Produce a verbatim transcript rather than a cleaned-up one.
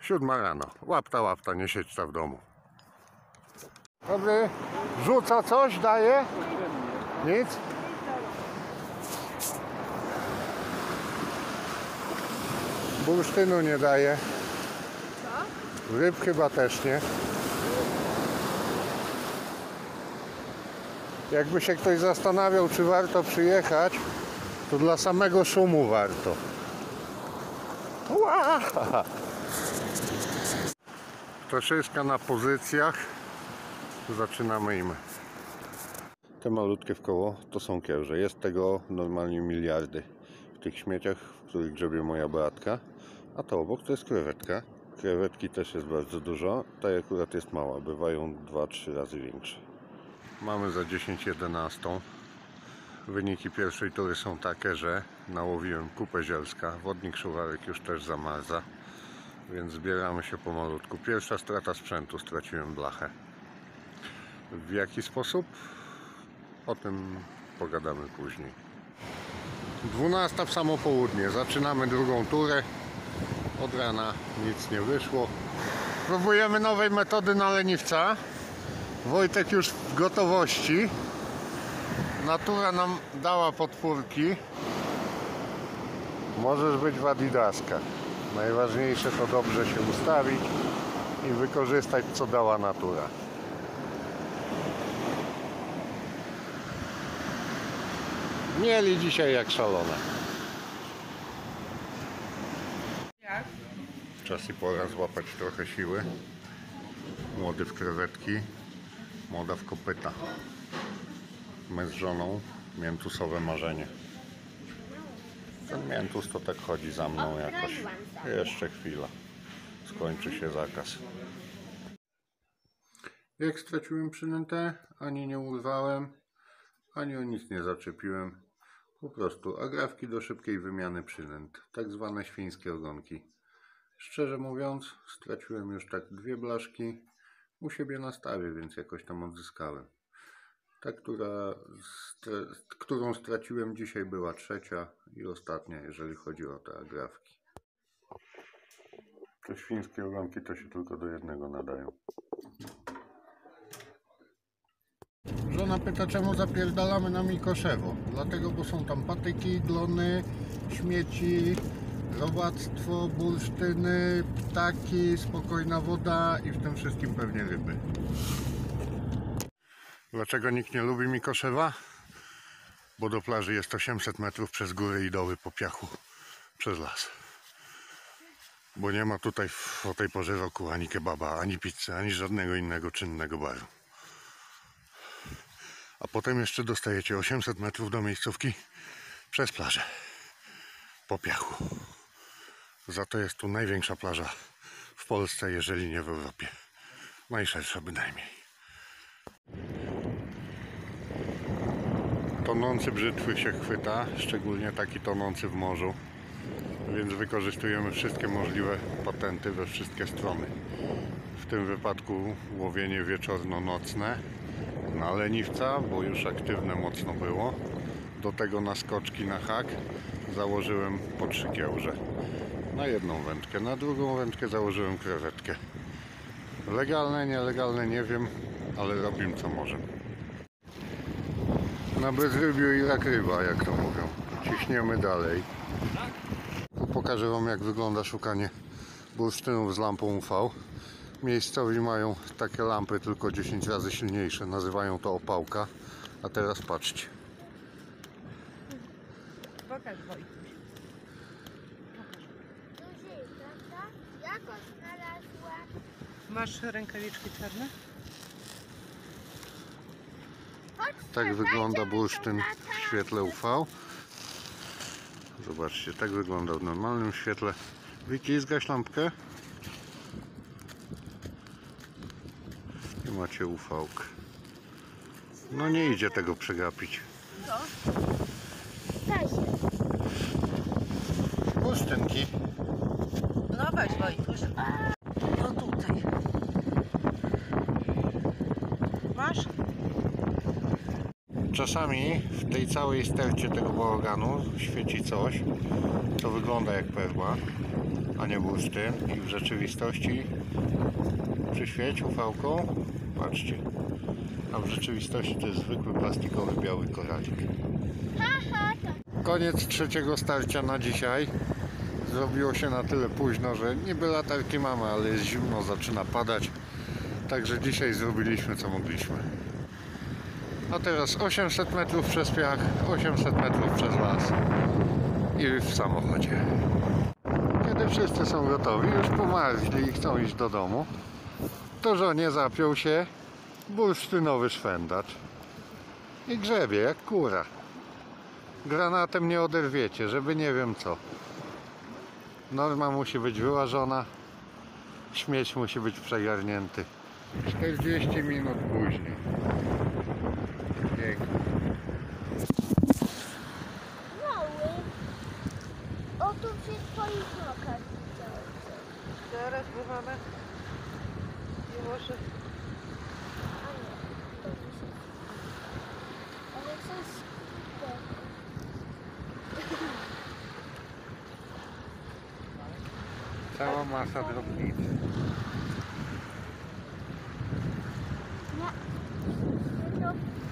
Siódma rano. Łapta, łapta, nie siedź ta w domu. Dobry. Rzuca coś, daje? Nic? Bursztynu nie daje. Co? Ryb chyba też nie. Jakby się ktoś zastanawiał, czy warto przyjechać, to dla samego szumu warto. Ła! Troszeczkę na pozycjach. Zaczynamy im. Te malutkie w koło to są kiełże. Jest tego normalnie miliardy w tych śmieciach, w których grzebie moja Beatka. A to obok to jest krewetka. Krewetki też jest bardzo dużo. Ta akurat jest mała. Bywają dwa trzy razy większe. Mamy za dziesięć jedenaście. Wyniki pierwszej tury są takie, że nałowiłem kupę zielska. Wodnik szuwarek już też zamarza. Więc zbieramy się pomalutku. Pierwsza strata sprzętu. Straciłem blachę. W jaki sposób? O tym pogadamy później. dwunasta w samo południe. Zaczynamy drugą turę. Od rana nic nie wyszło. Próbujemy nowej metody na leniwca. Wojtek już w gotowości. Natura nam dała podpórki. Możesz być w adidaskach. Najważniejsze to dobrze się ustawić i wykorzystać, co dała natura. Mieli dzisiaj jak szalone. Jak? Czas i pora złapać trochę siły. Młody w krewetki, młoda w kopyta. My z żoną miętusowe marzenie. Ten miętus to tak chodzi za mną jakoś. Jeszcze chwila. Skończy się zakaz. Jak straciłem przynętę, ani nie urwałem, ani o nic nie zaczepiłem. Po prostu agrafki do szybkiej wymiany przynęt. Tak zwane świńskie ogonki. Szczerze mówiąc, straciłem już tak dwie blaszki u siebie na stawie, więc jakoś tam odzyskałem. Ta, która, którą straciłem dzisiaj, była trzecia i ostatnia, jeżeli chodzi o te agrafki. Te świńskie ogonki to się tylko do jednego nadają. Żona pyta, czemu zapierdalamy na Mikoszewo. Dlatego, bo są tam patyki, glony, śmieci, robactwo, bursztyny, ptaki, spokojna woda i w tym wszystkim pewnie ryby. Dlaczego nikt nie lubi Mikoszewa? Bo do plaży jest osiemset metrów przez góry i doły po piachu przez las. Bo nie ma tutaj o tej porze roku ani kebaba, ani pizzy, ani żadnego innego czynnego baru. A potem jeszcze dostajecie osiemset metrów do miejscówki przez plażę po piachu. Za to jest tu największa plaża w Polsce, jeżeli nie w Europie. Najszersza bynajmniej. Tonący brzytwy się chwyta, szczególnie taki tonący w morzu. Więc wykorzystujemy wszystkie możliwe patenty we wszystkie strony. W tym wypadku łowienie wieczorno-nocne na leniwca, bo już aktywne mocno było. Do tego na skoczki na hak założyłem po trzy kiełże. Na jedną wędkę, na drugą wędkę założyłem krewetkę. Legalne, nielegalne nie wiem, ale robimy co możemy. Na bezrybiu i rak ryba, jak to mówią. Ciśniemy dalej. Pokażę wam, jak wygląda szukanie bursztynów z lampą U V. Miejscowi mają takie lampy, tylko dziesięć razy silniejsze. Nazywają to opałka. A teraz patrzcie. Pokaż, Wojtuś. Duży, prawda? Jak go znalazła? Masz rękawiczki czarne? Tak wygląda bursztyn w świetle U V. Zobaczcie, tak wygląda w normalnym świetle. Wiki, zgaś lampkę. I macie U V. No nie idzie tego przegapić. Co? Da się. Bursztynki. No weź, Wojtuś. No tutaj. Masz? Czasami w tej całej stercie tego bałaganu świeci coś, co wygląda jak perła, a nie bursztyn, i w rzeczywistości przyświeć ufałką, patrzcie, a w rzeczywistości to jest zwykły plastikowy biały koralik. Koniec trzeciego starcia na dzisiaj. Zrobiło się na tyle późno, że niby latarki mamy, ale jest zimno, zaczyna padać. Także dzisiaj zrobiliśmy co mogliśmy. A teraz osiemset metrów przez piach, osiemset metrów przez las i w samochodzie. Kiedy wszyscy są gotowi, już pomarzli i chcą iść do domu, to żonie zapiął się bursztynowy szwendacz i grzebie jak kura. Granatem nie oderwiecie, żeby nie wiem co. Norma musi być wyłażona, śmieć musi być przegarnięty. czterdzieści minut później. Pięknie. Mały. O, tu wszystko jest noga. Zaraz, bo mamy nie może. A nie, to już jest. Ale coś... Cała masa drobnicy. Nie. No,